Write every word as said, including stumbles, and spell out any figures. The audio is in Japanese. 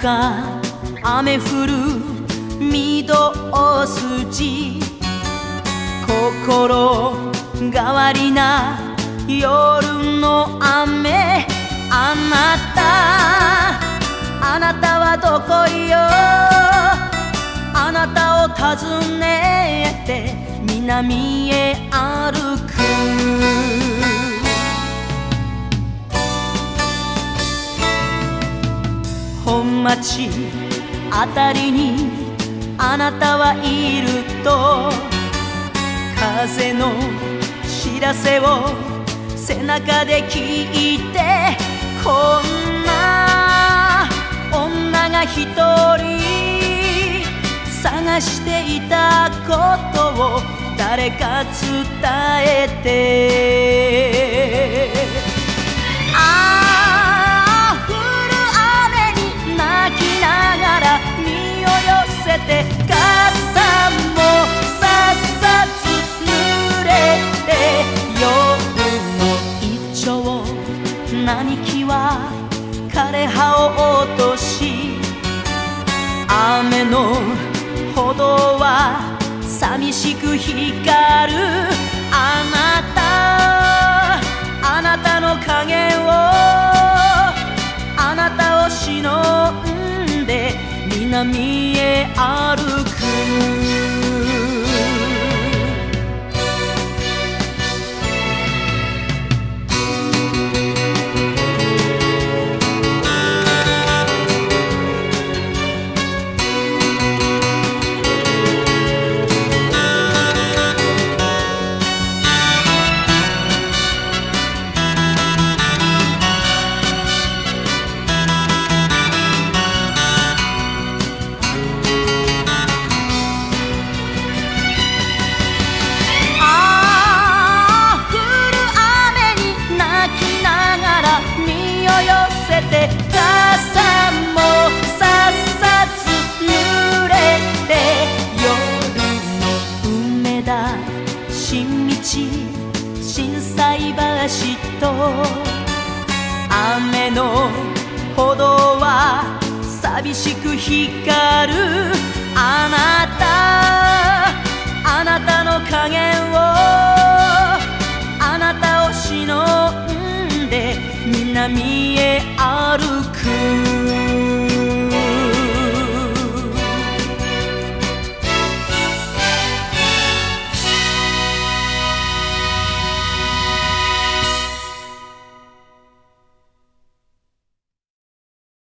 中雨降る御堂筋、心変わりな夜の雨。あなたあなたはどこよ、あなたを訪ねて南へ歩く。本町あたりにあなたはいると、風の知らせを背中で聞いて、こんな女が一人探していたことを誰か伝えて。ああ降る雨に泣きながら身を寄せて、傘もさっさと濡れて、夜のイチョウ並木は枯れ葉を落とし、雨の歩道は寂しく光る。あなたあなたの影をあなたを忍んで南へ歩く。傘もさっさと濡れて、夜の梅田新道心斎橋と、雨の歩道は寂しく光る。あなたあなたの影をあなたを忍んで南へ歩く。